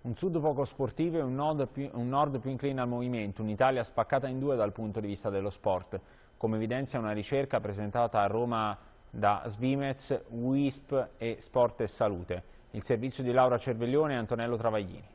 Un sud poco sportivo e un nord più incline al movimento, un'Italia spaccata in due dal punto di vista dello sport, come evidenzia una ricerca presentata a Roma da Svimez, WISP e Sport e Salute. Il servizio di Laura Cervellone e Antonello Travaglini.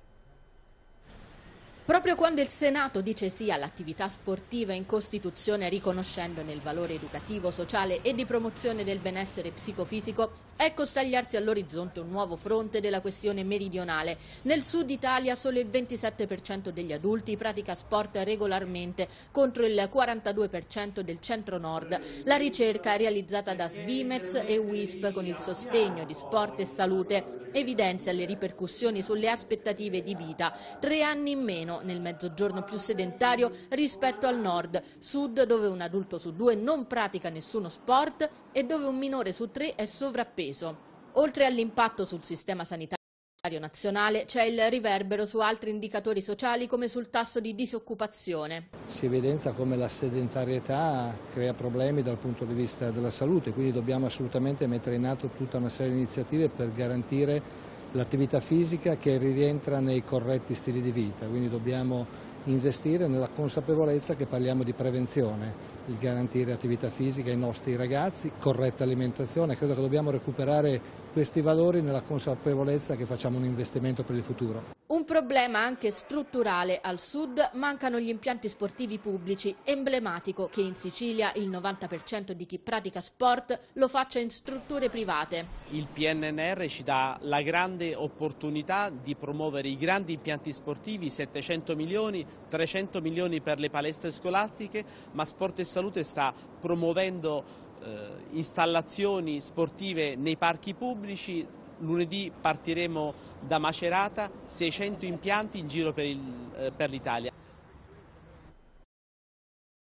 Proprio quando il Senato dice sì all'attività sportiva in Costituzione riconoscendone il valore educativo, sociale e di promozione del benessere psicofisico, ecco stagliarsi all'orizzonte un nuovo fronte della questione meridionale. Nel sud Italia solo il 27% degli adulti pratica sport regolarmente contro il 42% del centro-nord. La ricerca realizzata da Svimez e WISP con il sostegno di Sport e Salute evidenzia le ripercussioni sulle aspettative di vita, 3 anni in meno nel mezzogiorno più sedentario rispetto al nord, sud dove un adulto su 2 non pratica nessuno sport e dove un minore su 3 è sovrappeso. Oltre all'impatto sul sistema sanitario nazionale c'è il riverbero su altri indicatori sociali come sul tasso di disoccupazione. Si evidenzia come la sedentarietà crea problemi dal punto di vista della salute, quindi dobbiamo assolutamente mettere in atto tutta una serie di iniziative per garantire l'attività fisica che rientra nei corretti stili di vita, quindi dobbiamo investire nella consapevolezza che parliamo di prevenzione, il garantire attività fisica ai nostri ragazzi, corretta alimentazione. Credo che dobbiamo recuperare questi valori nella consapevolezza che facciamo un investimento per il futuro. Un problema anche strutturale al sud, mancano gli impianti sportivi pubblici, emblematico che in Sicilia il 90% di chi pratica sport lo faccia in strutture private. Il PNRR ci dà la grande opportunità di promuovere i grandi impianti sportivi, 700 milioni, 300 milioni per le palestre scolastiche, ma Sport e Salute sta promuovendo installazioni sportive nei parchi pubblici. Lunedì partiremo da Macerata, 600 impianti in giro per l'Italia.